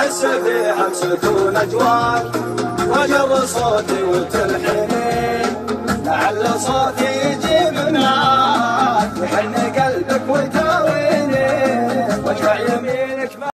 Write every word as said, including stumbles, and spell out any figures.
احس في همسة ونجواك وجر صوتي وتلحنين لعل صوتي